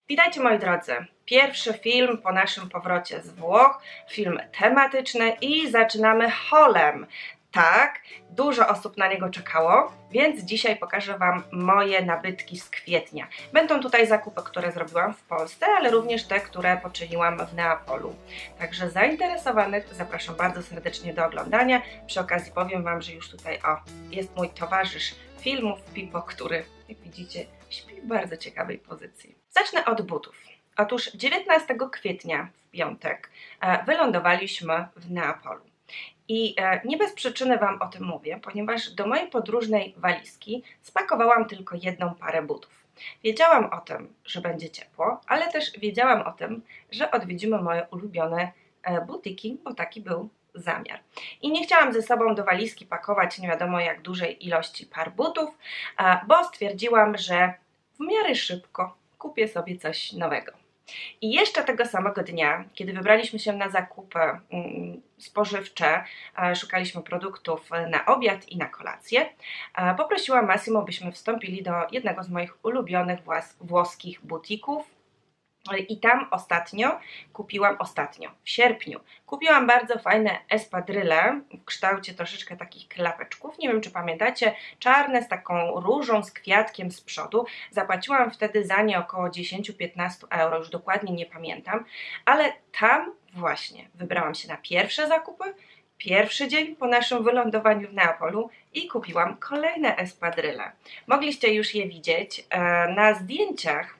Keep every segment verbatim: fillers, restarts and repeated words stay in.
Witajcie moi drodzy, pierwszy film po naszym powrocie z Włoch, film tematyczny i zaczynamy haulem. Tak, dużo osób na niego czekało, więc dzisiaj pokażę Wam moje nabytki z kwietnia. Będą tutaj zakupy, które zrobiłam w Polsce, ale również te, które poczyniłam w Neapolu. Także zainteresowanych zapraszam bardzo serdecznie do oglądania. Przy okazji powiem Wam, że już tutaj o, jest mój towarzysz filmów, Pipo, który, jak widzicie, śpi w bardzo ciekawej pozycji. Zacznę od butów. Otóż dziewiętnastego kwietnia w piątek e, wylądowaliśmy w Neapolu. I e, nie bez przyczyny Wam o tym mówię, ponieważ do mojej podróżnej walizki spakowałam tylko jedną parę butów. Wiedziałam o tym, że będzie ciepło, ale też wiedziałam o tym, że odwiedzimy moje ulubione e, butiki, bo taki był zamiar. I nie chciałam ze sobą do walizki pakować nie wiadomo jak dużej ilości par butów, e, bo stwierdziłam, że w miarę szybko kupię sobie coś nowego. I jeszcze tego samego dnia, kiedy wybraliśmy się na zakupy mm, spożywcze, e, szukaliśmy produktów na obiad i na kolację, e, poprosiłam Massimo, byśmy wstąpili do jednego z moich ulubionych włos włoskich butików. I tam ostatnio kupiłam, ostatnio, w sierpniu, kupiłam bardzo fajne espadryle w kształcie troszeczkę takich klapeczków. Nie wiem, czy pamiętacie, czarne z taką różą, z kwiatkiem z przodu. Zapłaciłam wtedy za nie około dziesięć do piętnastu euro, już dokładnie nie pamiętam. Ale tam właśnie wybrałam się na pierwsze zakupy, pierwszy dzień po naszym wylądowaniu w Neapolu i kupiłam kolejne espadryle. Mogliście już je widzieć na zdjęciach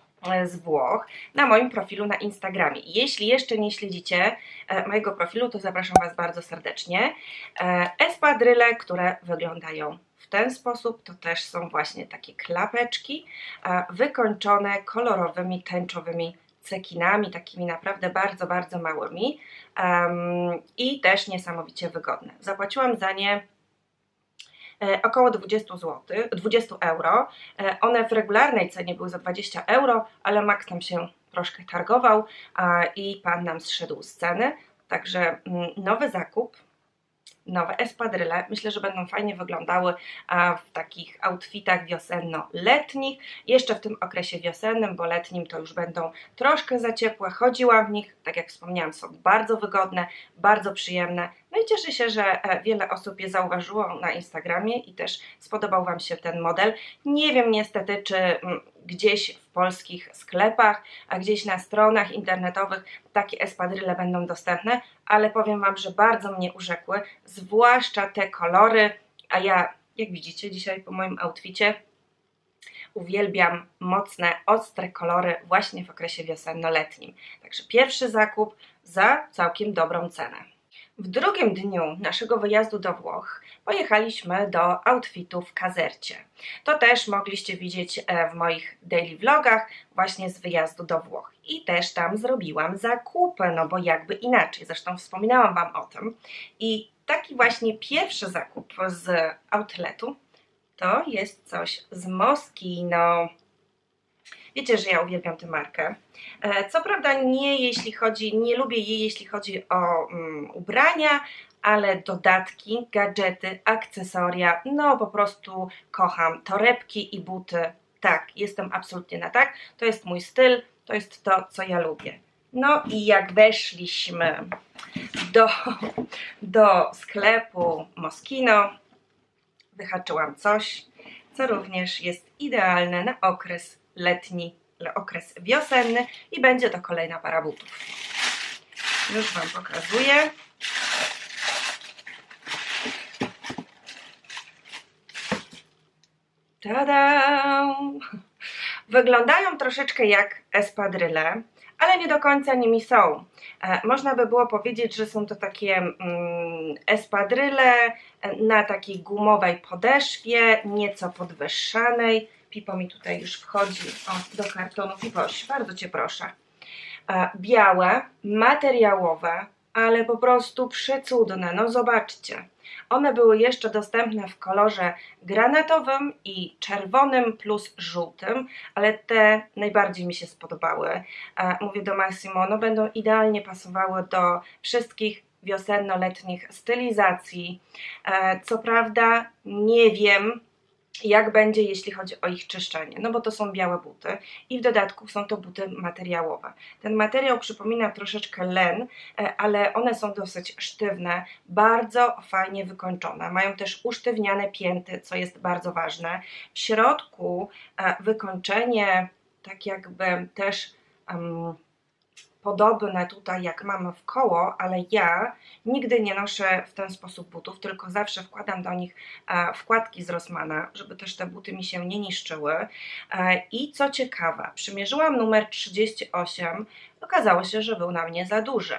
z Włoch na moim profilu na Instagramie. Jeśli jeszcze nie śledzicie e, mojego profilu, to zapraszam Was bardzo serdecznie. E, espadryle, które wyglądają w ten sposób, to też są właśnie takie klapeczki e, wykończone kolorowymi, tęczowymi cekinami, takimi naprawdę bardzo, bardzo małymi um, i też niesamowicie wygodne. Zapłaciłam za nie około dwadzieścia euro. One w regularnej cenie były za dwadzieścia euro, ale Max nam się troszkę targował i pan nam zszedł z ceny. Także nowy zakup, nowe espadryle. Myślę, że będą fajnie wyglądały w takich outfitach wiosenno-letnich. Jeszcze w tym okresie wiosennym, bo letnim to już będą troszkę za ciepłe. Chodziłam w nich, tak jak wspomniałam, są bardzo wygodne, bardzo przyjemne. No i cieszę się, że wiele osób je zauważyło na Instagramie i też spodobał Wam się ten model. Nie wiem niestety, czy gdzieś w polskich sklepach, a gdzieś na stronach internetowych takie espadryle będą dostępne, ale powiem Wam, że bardzo mnie urzekły, zwłaszcza te kolory, a ja, jak widzicie dzisiaj po moim outficie, uwielbiam mocne, ostre kolory właśnie w okresie wiosenno-letnim. Także pierwszy zakup za całkiem dobrą cenę. W drugim dniu naszego wyjazdu do Włoch pojechaliśmy do outfitu w Casercie. To też mogliście widzieć w moich daily vlogach właśnie z wyjazdu do Włoch. I też tam zrobiłam zakupy, no bo jakby inaczej, zresztą wspominałam Wam o tym. I taki właśnie pierwszy zakup z outletu to jest coś z Moschino. Wiecie, że ja uwielbiam tę markę. Co prawda nie jeśli chodzi, nie lubię jej jeśli chodzi o um, ubrania, ale dodatki, gadżety, akcesoria, no po prostu kocham torebki i buty. Tak, jestem absolutnie na tak. To jest mój styl, to jest to, co ja lubię. No i jak weszliśmy do, do sklepu Moschino, wyhaczyłam coś, co również jest idealne na okres letni, okres wiosenny i będzie to kolejna para butów. Już Wam pokazuję. Tada! Wyglądają troszeczkę jak espadryle, ale nie do końca nimi są. E, można by było powiedzieć, że są to takie mm, espadryle na takiej gumowej podeszwie, nieco podwyższanej. Pipo mi tutaj już wchodzi o, do kartonu. Pipoś, bardzo Cię proszę. E, białe, materiałowe, ale po prostu przecudne. No zobaczcie. One były jeszcze dostępne w kolorze granatowym i czerwonym plus żółtym, ale te najbardziej mi się spodobały. E, mówię do Massimo, no będą idealnie pasowały do wszystkich wiosenno-letnich stylizacji. E, co prawda nie wiem, jak będzie, jeśli chodzi o ich czyszczenie, no bo to są białe buty i w dodatku są to buty materiałowe. Ten materiał przypomina troszeczkę len, ale one są dosyć sztywne, bardzo fajnie wykończone, mają też usztywniane pięty, co jest bardzo ważne. W środku wykończenie tak jakby też um, podobne tutaj jak mamy w koło, ale ja nigdy nie noszę w ten sposób butów, tylko zawsze wkładam do nich wkładki z Rossmana, żeby też te buty mi się nie niszczyły. I co ciekawe, przymierzyłam numer trzydzieści osiem, okazało się, że był na mnie za duży.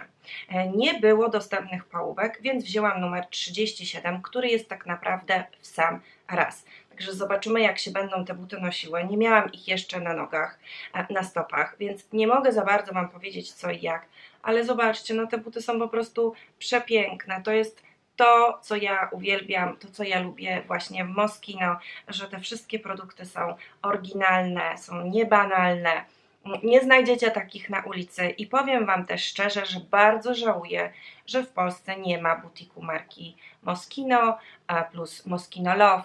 Nie było dostępnych połówek, więc wzięłam numer trzydzieści siedem, który jest tak naprawdę w sam raz. Także zobaczymy, jak się będą te buty nosiły. Nie miałam ich jeszcze na nogach, na stopach, więc nie mogę za bardzo Wam powiedzieć co i jak, ale zobaczcie, no te buty są po prostu przepiękne. To jest to, co ja uwielbiam, to, co ja lubię właśnie w Moschino, że te wszystkie produkty są oryginalne, są niebanalne. Nie znajdziecie takich na ulicy i powiem Wam też szczerze, że bardzo żałuję, że w Polsce nie ma butiku marki Moschino plus Moschino Love,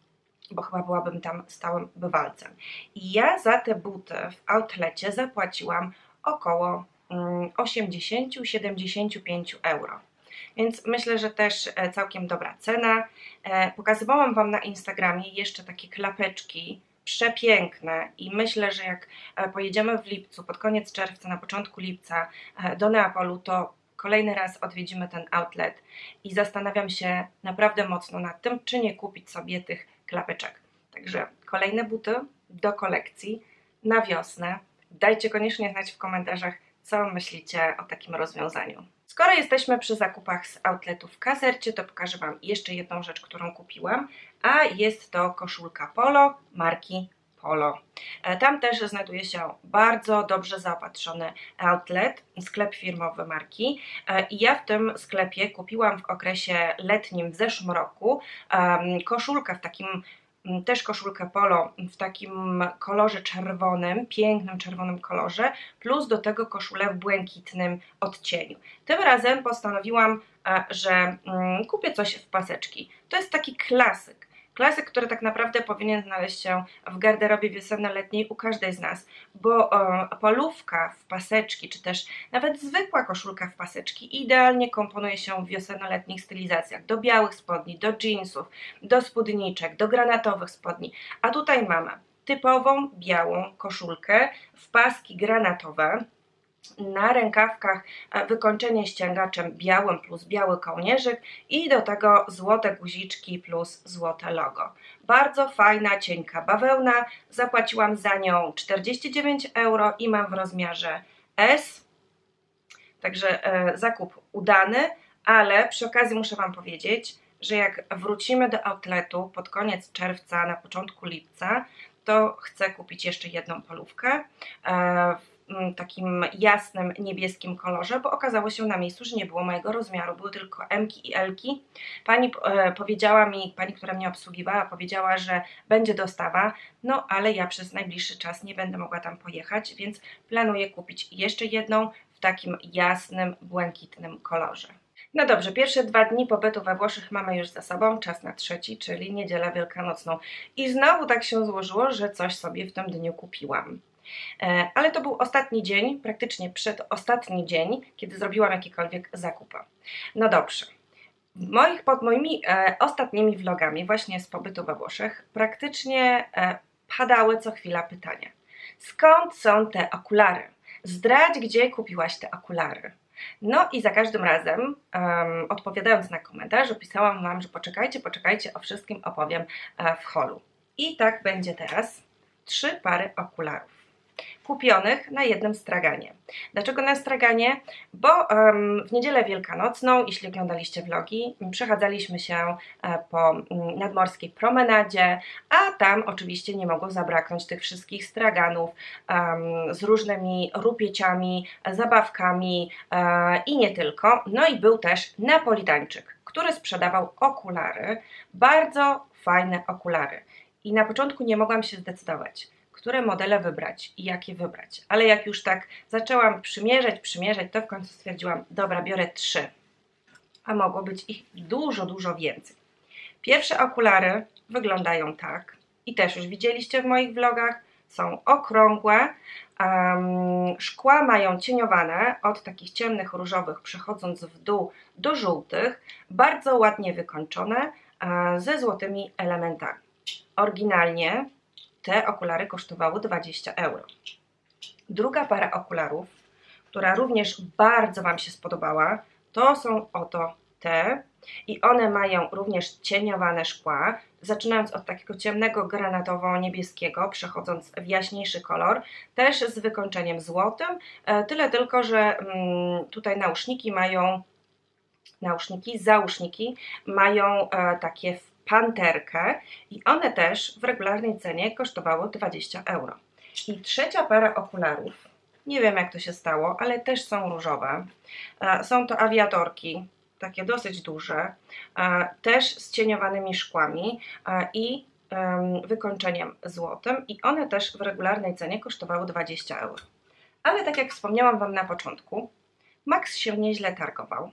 bo chyba byłabym tam stałym bywalcem. I ja za te buty w outlecie zapłaciłam około osiemdziesiąt do siedemdziesięciu pięciu euro. Więc myślę, że też całkiem dobra cena. Pokazywałam Wam na Instagramie jeszcze takie klapeczki przepiękne i myślę, że jak pojedziemy w lipcu, pod koniec czerwca, na początku lipca do Neapolu, to kolejny raz odwiedzimy ten outlet i zastanawiam się naprawdę mocno nad tym, czy nie kupić sobie tych klapeczek. Także kolejne buty do kolekcji na wiosnę. Dajcie koniecznie znać w komentarzach, co myślicie o takim rozwiązaniu. Skoro jesteśmy przy zakupach z outletu w Casercie, to pokażę Wam jeszcze jedną rzecz, którą kupiłam, a jest to koszulka polo marki Polo. Tam też znajduje się bardzo dobrze zaopatrzony outlet, sklep firmowy marki i ja w tym sklepie kupiłam w okresie letnim w zeszłym roku koszulkę w takim też koszulkę polo w takim kolorze czerwonym, pięknym czerwonym kolorze, plus do tego koszulę w błękitnym odcieniu. Tym razem postanowiłam, że kupię coś w paseczki. To jest taki klasyk. Klasyk, który tak naprawdę powinien znaleźć się w garderobie wiosenno-letniej u każdej z nas, bo e, polówka w paseczki, czy też nawet zwykła koszulka w paseczki idealnie komponuje się w wiosenno-letnich stylizacjach, do białych spodni, do jeansów, do spódniczek, do granatowych spodni, a tutaj mamy typową białą koszulkę w paski granatowe, na rękawkach wykończenie ściągaczem białym plus biały kołnierzyk i do tego złote guziczki plus złote logo. Bardzo fajna, cienka bawełna, zapłaciłam za nią czterdzieści dziewięć euro i mam w rozmiarze S, także e, zakup udany, ale przy okazji muszę Wam powiedzieć, że jak wrócimy do outletu pod koniec czerwca, na początku lipca, to chcę kupić jeszcze jedną polówkę e, w takim jasnym niebieskim kolorze, bo okazało się na miejscu, że nie było mojego rozmiaru, były tylko M-ki i L-ki. Pani e, powiedziała mi, pani, która mnie obsługiwała, powiedziała, że będzie dostawa, no ale ja przez najbliższy czas nie będę mogła tam pojechać, więc planuję kupić jeszcze jedną w takim jasnym, błękitnym kolorze. No dobrze, pierwsze dwa dni pobytu we Włoszech mamy już za sobą, czas na trzeci, czyli niedzielę wielkanocną. I znowu tak się złożyło, że coś sobie w tym dniu kupiłam. Ale to był ostatni dzień, praktycznie przedostatni dzień, kiedy zrobiłam jakiekolwiek zakupy. No dobrze, moich, pod moimi e, ostatnimi vlogami właśnie z pobytu we Włoszech praktycznie e, padały co chwila pytania. Skąd są te okulary? Zdradź, gdzie kupiłaś te okulary? No i za każdym razem, um, odpowiadając na komentarz, pisałam Wam, że poczekajcie, poczekajcie, o wszystkim opowiem e, w holu. I tak będzie teraz. Trzy pary okularów kupionych na jednym straganie. Dlaczego na straganie? Bo um, w niedzielę wielkanocną, jeśli oglądaliście vlogi, przechadzaliśmy się po um, nadmorskiej promenadzie, a tam oczywiście nie mogło zabraknąć tych wszystkich straganów um, z różnymi rupieciami, zabawkami um, i nie tylko. No i był też Napolitańczyk, który sprzedawał okulary, bardzo fajne okulary. I na początku nie mogłam się zdecydować, które modele wybrać i jakie wybrać. Ale jak już tak zaczęłam przymierzać, przymierzać, to w końcu stwierdziłam, dobra, biorę trzy. A mogło być ich dużo, dużo więcej. Pierwsze okulary wyglądają tak. i też już widzieliście w moich vlogach, są okrągłe, um, szkła mają cieniowane od takich ciemnych różowych, przechodząc w dół do żółtych, bardzo ładnie wykończone, e, ze złotymi elementami. Oryginalnie te okulary kosztowały dwadzieścia euro. Druga para okularów, która również bardzo Wam się spodobała, to są oto te i one mają również cieniowane szkła, zaczynając od takiego ciemnego granatowo-niebieskiego, przechodząc w jaśniejszy kolor, też z wykończeniem złotym, tyle tylko, że tutaj nauszniki mają, nauszniki, zauszniki mają takie w panterkę i one też w regularnej cenie kosztowały dwadzieścia euro. I trzecia para okularów, nie wiem jak to się stało, ale też są różowe. Są to awiatorki, takie dosyć duże, też z cieniowanymi szkłami i wykończeniem złotym i one też w regularnej cenie kosztowały dwadzieścia euro. Ale tak jak wspomniałam Wam na początku, Max się nieźle targował.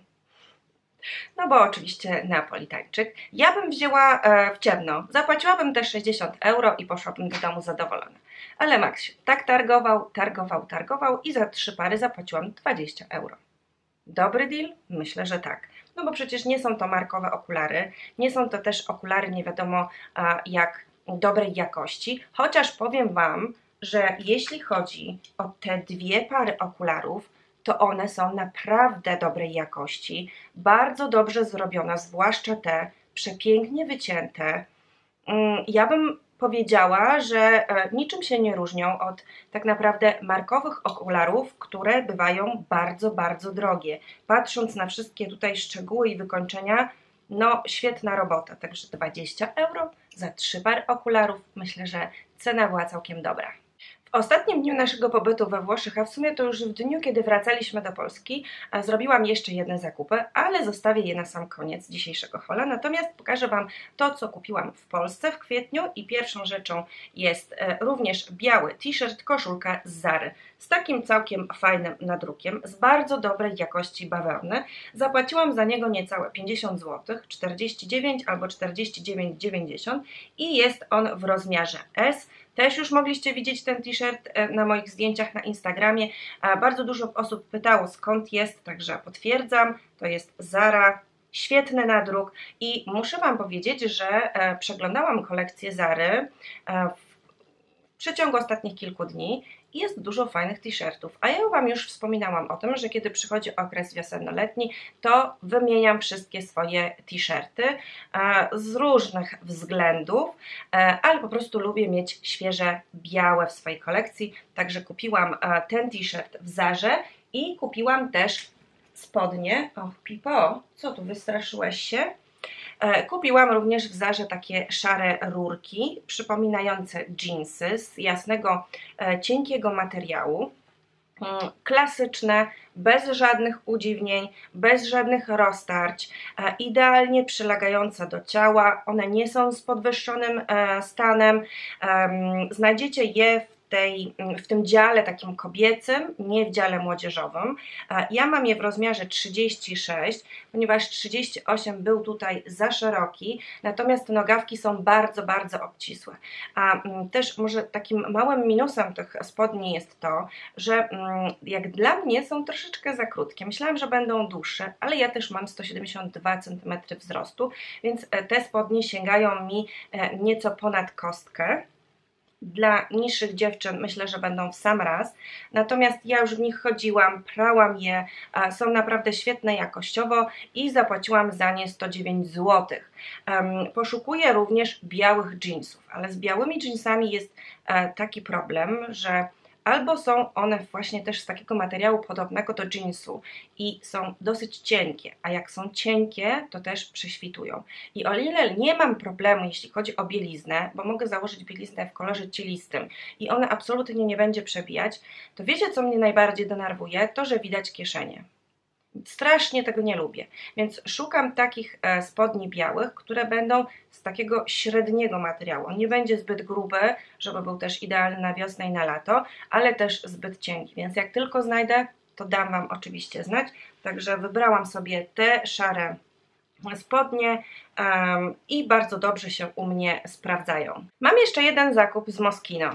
No bo oczywiście Neapolitańczyk. Ja bym wzięła w ciemno, zapłaciłabym też sześćdziesiąt euro i poszłabym do domu zadowolona. Ale Max się tak targował, targował, targował i za trzy pary zapłaciłam dwadzieścia euro. Dobry deal? Myślę, że tak. No bo przecież nie są to markowe okulary, nie są to też okulary nie wiadomo jak dobrej jakości, chociaż powiem Wam, że jeśli chodzi o te dwie pary okularów, to one są naprawdę dobrej jakości, bardzo dobrze zrobione, zwłaszcza te przepięknie wycięte. Ja bym powiedziała, że niczym się nie różnią od tak naprawdę markowych okularów, które bywają bardzo, bardzo drogie. Patrząc na wszystkie tutaj szczegóły i wykończenia, no świetna robota. Także dwadzieścia euro za trzy pary okularów, myślę, że cena była całkiem dobra. W ostatnim dniu naszego pobytu we Włoszech, a w sumie to już w dniu, kiedy wracaliśmy do Polski, zrobiłam jeszcze jedne zakupy, ale zostawię je na sam koniec dzisiejszego haula. Natomiast pokażę Wam to, co kupiłam w Polsce w kwietniu i pierwszą rzeczą jest również biały t-shirt, koszulka z Zary z takim całkiem fajnym nadrukiem, z bardzo dobrej jakości bawełny. Zapłaciłam za niego niecałe pięćdziesiąt złotych, czterdzieści dziewięć albo czterdzieści dziewięć dziewięćdziesiąt i jest on w rozmiarze S. Też już mogliście widzieć ten t-shirt na moich zdjęciach na Instagramie. Bardzo dużo osób pytało, skąd jest, także potwierdzam, to jest Zara, świetny nadruk i muszę Wam powiedzieć, że przeglądałam kolekcję Zary w przeciągu ostatnich kilku dni i jest dużo fajnych t-shirtów, a ja Wam już wspominałam o tym, że kiedy przychodzi okres wiosennoletni, to wymieniam wszystkie swoje t-shirty z różnych względów, ale po prostu lubię mieć świeże, białe w swojej kolekcji, także kupiłam ten t-shirt w Zarze i kupiłam też spodnie. Och, Pipo, co tu, wystraszyłeś się? Kupiłam również w Zarze takie szare rurki przypominające dżinsy z jasnego, cienkiego materiału. Klasyczne, bez żadnych udziwnień, bez żadnych roztarć, idealnie przylegające do ciała. One nie są z podwyższonym stanem. Znajdziecie je w Tej, w tym dziale takim kobiecym, nie w dziale młodzieżowym. Ja mam je w rozmiarze trzydzieści sześć, ponieważ trzydzieści osiem był tutaj za szeroki, natomiast nogawki są bardzo, bardzo obcisłe. A też może takim małym minusem tych spodni jest to, że jak dla mnie są troszeczkę za krótkie. Myślałam, że będą dłuższe, ale ja też mam sto siedemdziesiąt dwa centymetry wzrostu, więc te spodnie sięgają mi nieco ponad kostkę. Dla niższych dziewczyn myślę, że będą w sam raz, natomiast ja już w nich chodziłam, prałam je, są naprawdę świetne jakościowo i zapłaciłam za nie sto dziewięć złotych. Poszukuję również białych jeansów, ale z białymi jeansami jest taki problem, że albo są one właśnie też z takiego materiału podobnego do jeansu i są dosyć cienkie, a jak są cienkie, to też prześwitują. I o ile nie mam problemu, jeśli chodzi o bieliznę, bo mogę założyć bieliznę w kolorze cielistym i ona absolutnie nie będzie przebijać, to wiecie, co mnie najbardziej denerwuje? To, że widać kieszenie. Strasznie tego nie lubię, więc szukam takich spodni białych, które będą z takiego średniego materiału. On nie będzie zbyt gruby, żeby był też idealny na wiosnę i na lato, ale też zbyt cienki, więc jak tylko znajdę, to dam Wam oczywiście znać. Także wybrałam sobie te szare spodnie um, i bardzo dobrze się u mnie sprawdzają. Mam jeszcze jeden zakup z Moschino.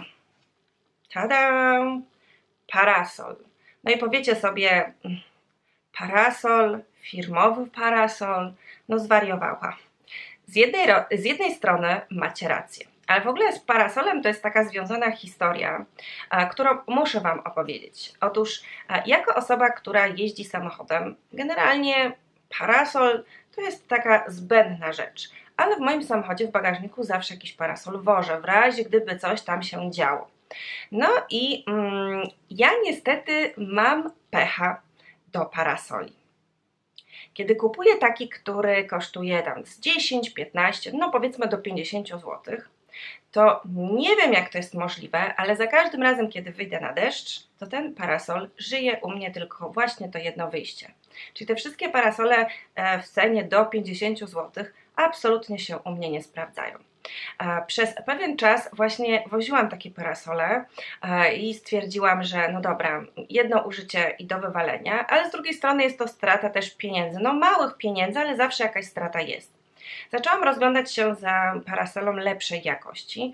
Tada! Parasol. No i powiecie sobie, parasol, firmowy parasol, no zwariowała. Z jednej, z jednej strony macie rację, ale w ogóle z parasolem to jest taka związana historia, którą muszę Wam opowiedzieć. Otóż jako osoba, która jeździ samochodem, generalnie parasol to jest taka zbędna rzecz, ale w moim samochodzie w bagażniku zawsze jakiś parasol wożę, w razie gdyby coś tam się działo. No i mm, ja niestety mam pecha do parasoli. Kiedy kupuję taki, który kosztuje tam z dziesięć, piętnaście, no powiedzmy do pięćdziesięciu złotych, to nie wiem, jak to jest możliwe, ale za każdym razem, kiedy wyjdę na deszcz, to ten parasol żyje u mnie tylko właśnie to jedno wyjście. Czyli te wszystkie parasole w cenie do pięćdziesięciu złotych absolutnie się u mnie nie sprawdzają. Przez pewien czas właśnie woziłam takie parasole i stwierdziłam, że no dobra, jedno użycie i do wywalenia, ale z drugiej strony jest to strata też pieniędzy, no małych pieniędzy, ale zawsze jakaś strata jest. Zaczęłam rozglądać się za parasolą lepszej jakości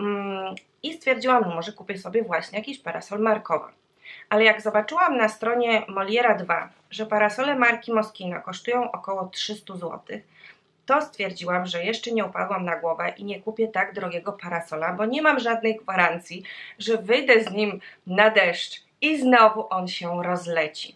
i stwierdziłam, no może kupię sobie właśnie jakiś parasol markowy. Ale jak zobaczyłam na stronie Moliera dwa, że parasole marki Moschino kosztują około trzysta złotych, to stwierdziłam, że jeszcze nie upadłam na głowę i nie kupię tak drogiego parasola, bo nie mam żadnej gwarancji, że wyjdę z nim na deszcz i znowu on się rozleci.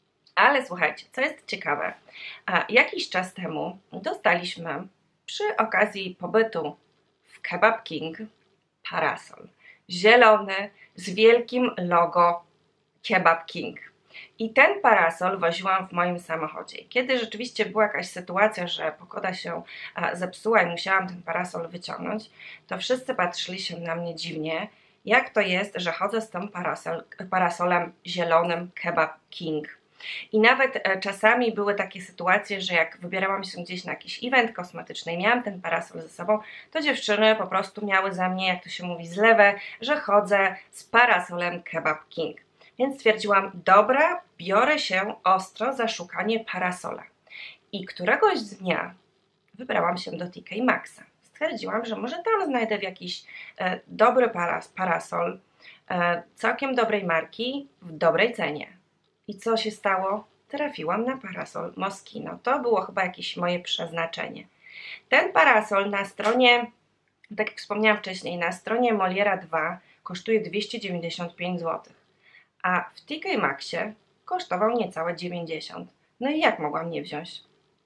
Ale słuchajcie, co jest ciekawe, a jakiś czas temu dostaliśmy przy okazji pobytu w Kebab King parasol zielony z wielkim logo Kebab King. I ten parasol woziłam w moim samochodzie. Kiedy rzeczywiście była jakaś sytuacja, że pogoda się zepsuła i musiałam ten parasol wyciągnąć, to wszyscy patrzyli się na mnie dziwnie, jak to jest, że chodzę z tym parasol, parasolem zielonym Kebab King. I nawet czasami były takie sytuacje, że jak wybierałam się gdzieś na jakiś event kosmetyczny i miałam ten parasol ze sobą, to dziewczyny po prostu miały za mnie, jak to się mówi, zlewę, że chodzę z parasolem Kebab King. Więc stwierdziłam, dobra, biorę się ostro za szukanie parasola. I któregoś dnia wybrałam się do T K Maxxa. Stwierdziłam, że może tam znajdę jakiś e, dobry paras, parasol, e, całkiem dobrej marki, w dobrej cenie. I co się stało? Trafiłam na parasol Moschino. To było chyba jakieś moje przeznaczenie. Ten parasol na stronie, tak jak wspomniałam wcześniej, na stronie Moliera dwa kosztuje dwieście dziewięćdziesiąt pięć złotych. A w T K Maxxie kosztował niecałe dziewięćdziesiąt. No i jak mogłam nie wziąć?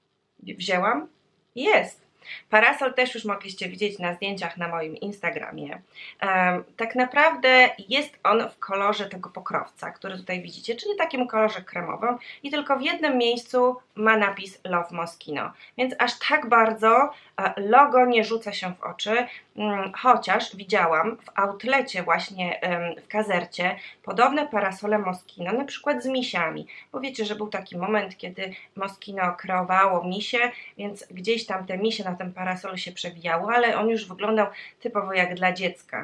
Wzięłam? Jest! Parasol też już mogliście widzieć na zdjęciach na moim Instagramie. Um, tak naprawdę jest on w kolorze tego pokrowca, który tutaj widzicie, czyli takim kolorze kremowym i tylko w jednym miejscu ma napis Love Moschino, więc aż tak bardzo logo nie rzuca się w oczy, um, chociaż widziałam w outlecie właśnie um, w Kazercie podobne parasole Moschino, na przykład z misiami, bo wiecie, że był taki moment, kiedy Moschino kreowało misie, więc gdzieś tam te misie na tym parasolu się przewijało, ale on już wyglądał typowo jak dla dziecka.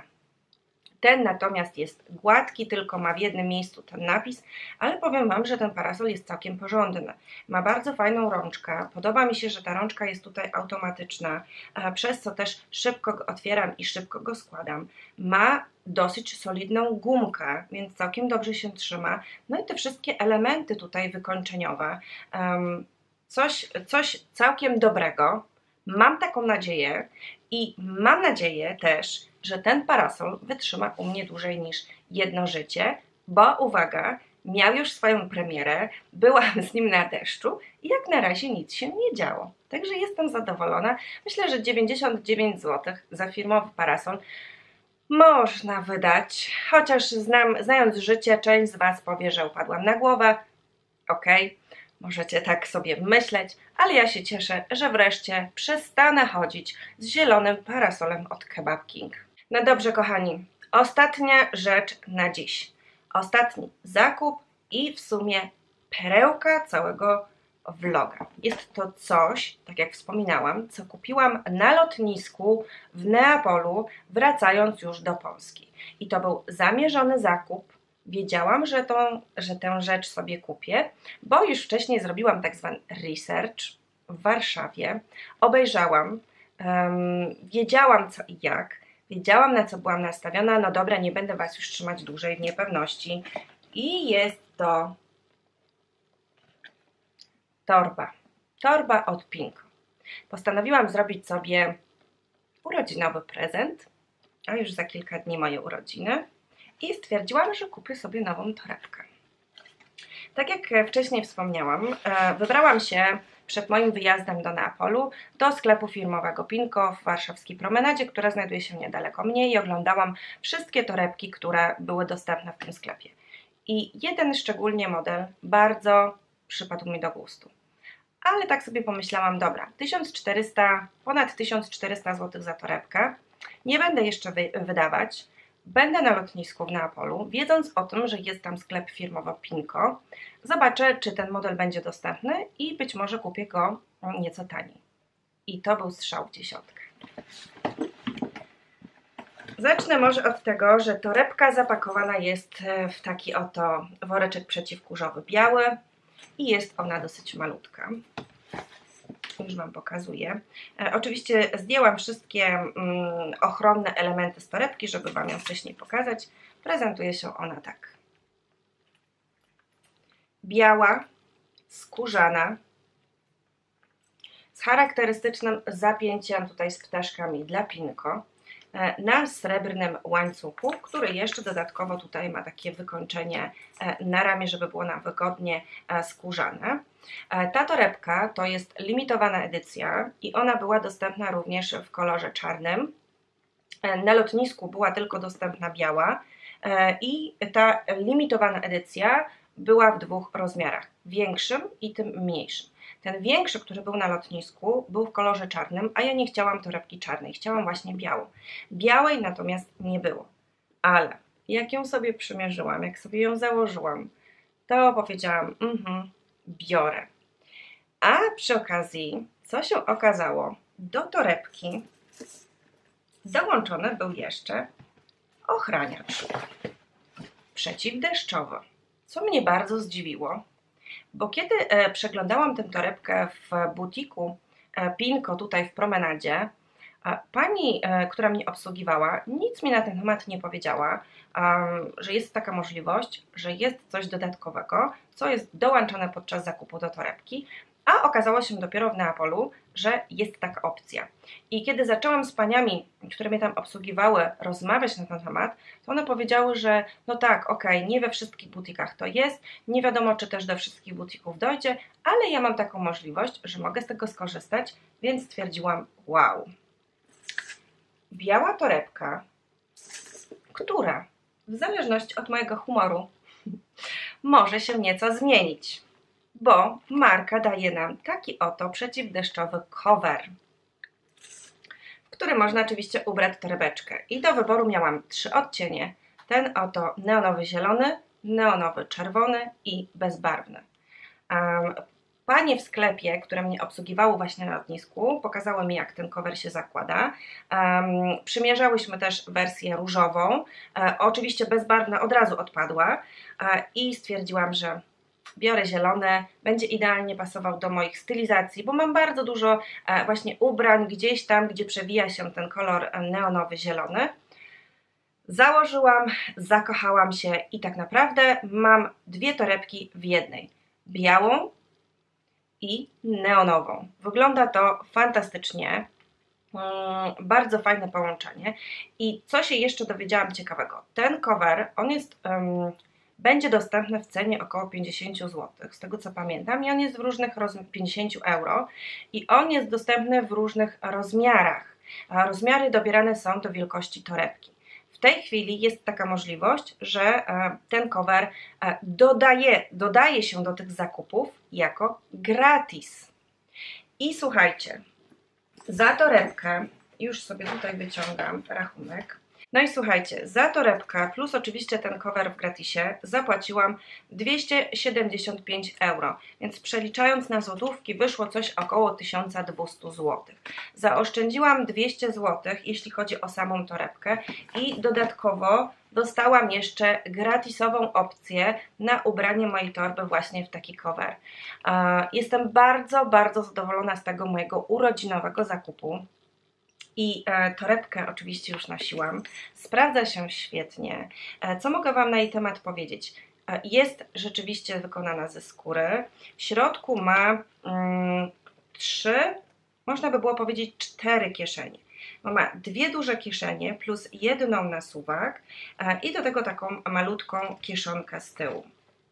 Ten natomiast jest gładki, tylko ma w jednym miejscu ten napis, ale powiem Wam, że ten parasol jest całkiem porządny. Ma bardzo fajną rączkę, podoba mi się, że ta rączka jest tutaj automatyczna, przez co też szybko go otwieram i szybko go składam. Ma dosyć solidną gumkę, więc całkiem dobrze się trzyma. No i te wszystkie elementy tutaj wykończeniowe, um, coś, coś całkiem dobrego. Mam taką nadzieję i mam nadzieję też, że ten parasol wytrzyma u mnie dłużej niż jedno życie, bo uwaga, miał już swoją premierę, byłam z nim na deszczu i jak na razie nic się nie działo. Także jestem zadowolona. Myślę, że dziewięćdziesiąt dziewięć złotych za firmowy parasol można wydać, chociaż znam, znając życie, część z Was powie, że upadłam na głowę. Okej. Okay. Możecie tak sobie myśleć, ale ja się cieszę, że wreszcie przestanę chodzić z zielonym parasolem od Kebab King. No dobrze, kochani, ostatnia rzecz na dziś. Ostatni zakup i w sumie perełka całego vloga. Jest to coś, tak jak wspominałam, co kupiłam na lotnisku w Neapolu, wracając już do Polski. I to był zamierzony zakup. Wiedziałam, że, tą, że tę rzecz sobie kupię, bo już wcześniej zrobiłam tak zwany research, w Warszawie, obejrzałam, um, wiedziałam co i jak, wiedziałam na co byłam nastawiona, no dobra, nie będę Was już trzymać dłużej w niepewności i jest to torba, torba od Pinko. Postanowiłam zrobić sobie urodzinowy prezent, a już za kilka dni moje urodziny i stwierdziłam, że kupię sobie nową torebkę. Tak jak wcześniej wspomniałam, wybrałam się przed moim wyjazdem do Neapolu do sklepu firmowego Pinko w warszawskiej promenadzie, która znajduje się niedaleko mnie i oglądałam wszystkie torebki, które były dostępne w tym sklepie. I jeden szczególnie model bardzo przypadł mi do gustu. Ale tak sobie pomyślałam, dobra, tysiąc czterysta, ponad tysiąc czterysta złotych za torebkę, nie będę jeszcze wy wydawać, będę na lotnisku w Neapolu, wiedząc o tym, że jest tam sklep firmowy Pinko, zobaczę, czy ten model będzie dostępny i być może kupię go nieco taniej. I to był strzał w dziesiątkę. Zacznę może od tego, że torebka zapakowana jest w taki oto woreczek przeciwkurzowy biały i jest ona dosyć malutka. Już Wam pokazuję. E, oczywiście zdjęłam wszystkie mm, ochronne elementy z torebki, żeby Wam ją wcześniej pokazać. Prezentuje się ona tak. Biała, skórzana, z charakterystycznym zapięciem tutaj z ptaszkami dla Pinko, e, na srebrnym łańcuchu, który jeszcze dodatkowo tutaj ma takie wykończenie e, na ramię, żeby było nam wygodnie e, skórzane. Ta torebka to jest limitowana edycja i ona była dostępna również w kolorze czarnym. Na lotnisku była tylko dostępna biała i ta limitowana edycja była w dwóch rozmiarach, większym i tym mniejszym. Ten większy, który był na lotnisku, był w kolorze czarnym, a ja nie chciałam torebki czarnej, chciałam właśnie białą. Białej natomiast nie było, ale jak ją sobie przymierzyłam, jak sobie ją założyłam, to powiedziałam, mhm, biorę. A przy okazji, co się okazało, do torebki dołączony był jeszcze ochraniacz przeciwdeszczowy, co mnie bardzo zdziwiło, bo kiedy e, przeglądałam tę torebkę w butiku e, Pinko tutaj w promenadzie, a pani, e, która mnie obsługiwała, nic mi na ten temat nie powiedziała, um, że jest taka możliwość, że jest coś dodatkowego, co jest dołączone podczas zakupu do torebki, a okazało się dopiero w Neapolu, że jest taka opcja. I kiedy zaczęłam z paniami, które mnie tam obsługiwały, rozmawiać na ten temat, to one powiedziały, że no tak, okej, okay, nie we wszystkich butikach to jest, nie wiadomo, czy też do wszystkich butików dojdzie, ale ja mam taką możliwość, że mogę z tego skorzystać, więc stwierdziłam, wow. Biała torebka, która w zależności od mojego humoru może się nieco zmienić, bo marka daje nam taki oto przeciwdeszczowy cover, w który można oczywiście ubrać torebeczkę. I do wyboru miałam trzy odcienie. Ten oto neonowy zielony, neonowy czerwony i bezbarwny. Um, Panie w sklepie, które mnie obsługiwały właśnie na lotnisku, pokazały mi, jak ten cover się zakłada. Um, przymierzałyśmy też wersję różową. E, oczywiście bezbarwna od razu odpadła e, i stwierdziłam, że biorę zielone, będzie idealnie pasował do moich stylizacji, bo mam bardzo dużo e, właśnie ubrań gdzieś tam, gdzie przewija się ten kolor neonowy zielony. Założyłam, zakochałam się i tak naprawdę mam dwie torebki w jednej. Białą i neonową. Wygląda to fantastycznie, hmm, bardzo fajne połączenie. I co się jeszcze dowiedziałam ciekawego? Ten cover, on jest, um, będzie dostępny w cenie około pięćdziesiąt złotych, z tego co pamiętam, i on jest w różnych rozmiarach, pięćdziesiąt euro, i on jest dostępny w różnych rozmiarach. A rozmiary dobierane są do wielkości torebki. W tej chwili jest taka możliwość, że ten cover dodaje, dodaje się do tych zakupów jako gratis. I słuchajcie, za torebkę, już sobie tutaj wyciągam rachunek, no i słuchajcie, za torebkę plus oczywiście ten cover w gratisie zapłaciłam dwieście siedemdziesiąt pięć euro, więc przeliczając na złotówki wyszło coś około tysiąc dwieście złotych. Zaoszczędziłam dwieście złotych, jeśli chodzi o samą torebkę i dodatkowo dostałam jeszcze gratisową opcję na ubranie mojej torby właśnie w taki cover. Jestem bardzo, bardzo zadowolona z tego mojego urodzinowego zakupu. I e, torebkę oczywiście już nosiłam. Sprawdza się świetnie. E, co mogę Wam na jej temat powiedzieć? E, jest rzeczywiście wykonana ze skóry. W środku ma mm, trzy, można by było powiedzieć cztery kieszenie. Bo ma dwie duże kieszenie plus jedną na suwak e, i do tego taką malutką kieszonkę z tyłu.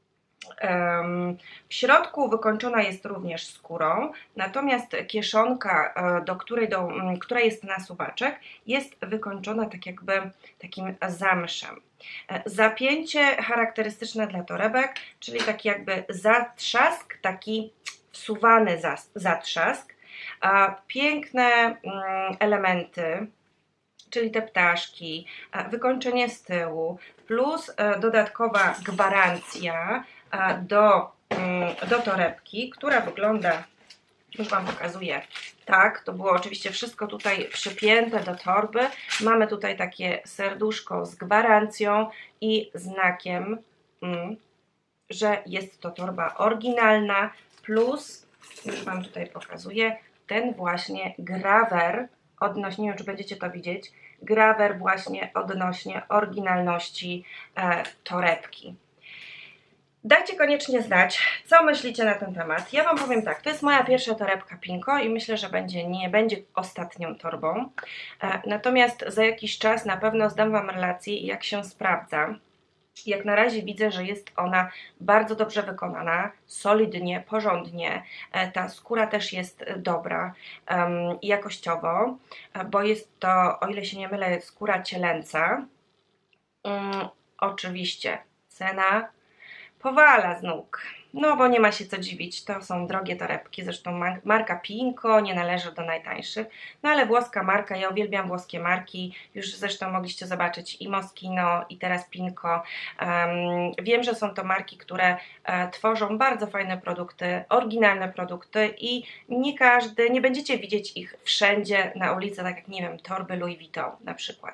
W środku wykończona jest również skórą, natomiast kieszonka, do której, do, która jest na suwaczek, jest wykończona tak jakby takim zamszem. Zapięcie charakterystyczne dla torebek, czyli taki jakby zatrzask, taki wsuwany zatrzask, piękne elementy, czyli te ptaszki, wykończenie z tyłu, plus dodatkowa gwarancja do, do torebki, która wygląda, już Wam pokazuję, tak, to było oczywiście wszystko tutaj przypięte do torby. Mamy tutaj takie serduszko z gwarancją i znakiem, że jest to torba oryginalna, plus, już Wam tutaj pokazuję, ten właśnie grawer odnośnie, nie wiem, czy będziecie to widzieć, grawer właśnie odnośnie oryginalności e, torebki. Dajcie koniecznie znać, co myślicie na ten temat. Ja Wam powiem tak, to jest moja pierwsza torebka Pinko i myślę, że będzie, nie będzie ostatnią torbą. E, natomiast za jakiś czas na pewno zdam Wam relację, jak się sprawdza. Jak na razie widzę, że jest ona bardzo dobrze wykonana, solidnie, porządnie. Ta skóra też jest dobra um, jakościowo, bo jest to, o ile się nie mylę, skóra cielęca. Um, oczywiście cena powala z nóg. No bo nie ma się co dziwić, to są drogie torebki, zresztą marka Pinko nie należy do najtańszych, no ale włoska marka, ja uwielbiam włoskie marki, już zresztą mogliście zobaczyć i Moschino i teraz Pinko. Um, wiem, że są to marki, które e, tworzą bardzo fajne produkty, oryginalne produkty i nie każdy, nie będziecie widzieć ich wszędzie na ulicy, tak jak nie wiem, torby Louis Vuitton na przykład.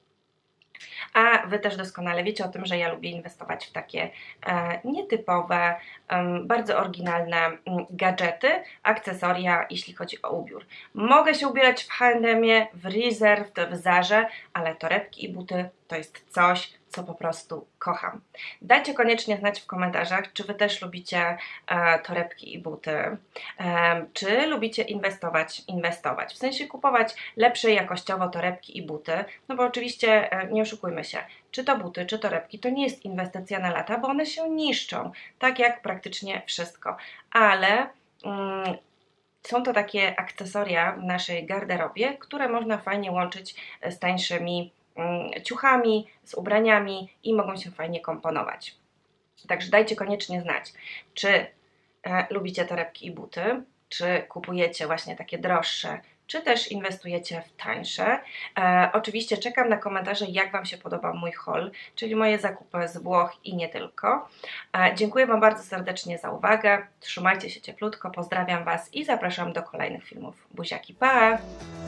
A Wy też doskonale wiecie o tym, że ja lubię inwestować w takie e, nietypowe, e, bardzo oryginalne m, gadżety, akcesoria, jeśli chodzi o ubiór. Mogę się ubierać w H and M-ie, w Reserved, w Zarze, ale torebki i buty to jest coś, co po prostu kocham. Dajcie koniecznie znać w komentarzach, czy Wy też lubicie e, torebki i buty, e, czy lubicie inwestować, inwestować, w sensie kupować lepsze jakościowo torebki i buty, no bo oczywiście e, nie oszukujmy się, czy to buty, czy torebki, to nie jest inwestycja na lata, bo one się niszczą, tak jak praktycznie wszystko, ale mm, są to takie akcesoria w naszej garderobie, które można fajnie łączyć z tańszymi ciuchami, z ubraniami i mogą się fajnie komponować. Także dajcie koniecznie znać, czy e, lubicie torebki i buty, czy kupujecie właśnie takie droższe, czy też inwestujecie w tańsze. E, oczywiście czekam na komentarze, jak Wam się podoba mój haul, czyli moje zakupy z Włoch i nie tylko. E, dziękuję Wam bardzo serdecznie za uwagę, trzymajcie się cieplutko, pozdrawiam Was i zapraszam do kolejnych filmów. Buziaki, pa!